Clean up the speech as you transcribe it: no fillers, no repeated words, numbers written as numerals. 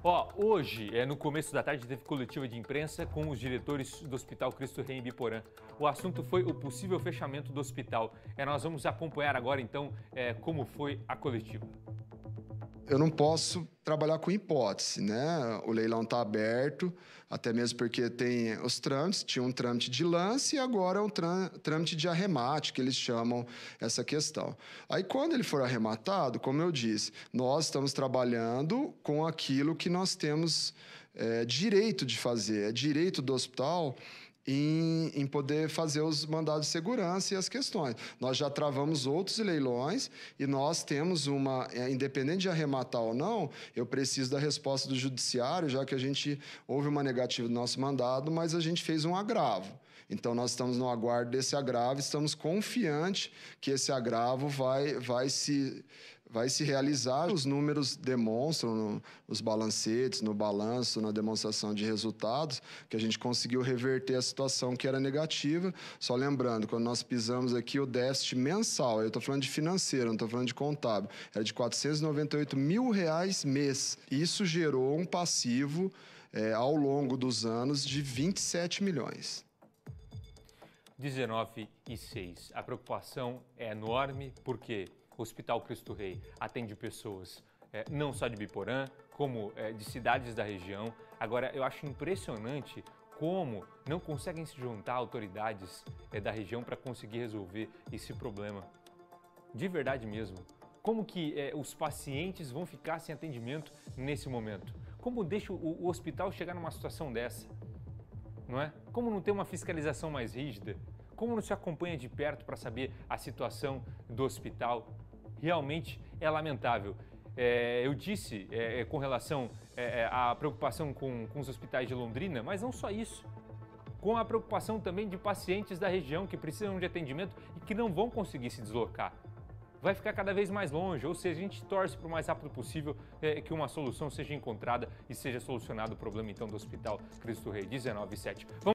Hoje, no começo da tarde, teve coletiva de imprensa com os diretores do Hospital Cristo Rei em Biporã. O assunto foi o possível fechamento do hospital. Nós vamos acompanhar agora, então, como foi a coletiva. Eu não posso trabalhar com hipótese, né? O leilão está aberto, até mesmo porque tem os trâmites, tinha um trâmite de lance e agora é um trâmite de arremate, que eles chamam essa questão. Aí, quando ele for arrematado, como eu disse, nós estamos trabalhando com aquilo que nós temos direito de fazer, é direito do hospital em poder fazer os mandados de segurança e as questões. Nós já travamos outros leilões e nós temos independente de arrematar ou não, eu preciso da resposta do judiciário, já que houve uma negativa do nosso mandado, mas a gente fez um agravo. Então, nós estamos no aguardo desse agravo, estamos confiantes que esse agravo vai se realizar. Os números demonstram nos balancetes, no balanço, na demonstração de resultados, que a gente conseguiu reverter a situação que era negativa. Só lembrando, quando nós pisamos aqui, o déficit mensal, eu estou falando de financeiro, não estou falando de contábil, era de R$ 498 mil mês. Isso gerou um passivo ao longo dos anos de 27 milhões. 19h06. A preocupação é enorme porque o Hospital Cristo Rei atende pessoas não só de Biporã, como de cidades da região. Agora, eu acho impressionante como não conseguem se juntar autoridades da região para conseguir resolver esse problema. De verdade mesmo. Como que os pacientes vão ficar sem atendimento nesse momento? Como deixa o hospital chegar numa situação dessa? Não é? Como não ter uma fiscalização mais rígida? Como não se acompanha de perto para saber a situação do hospital? Realmente é lamentável. Eu disse com relação à preocupação com os hospitais de Londrina, mas não só isso. Com a preocupação também de pacientes da região que precisam de atendimento e que não vão conseguir se deslocar. Vai ficar cada vez mais longe, ou seja, a gente torce para o mais rápido possível que uma solução seja encontrada e seja solucionado o problema então do Hospital Cristo Rei. 19h07.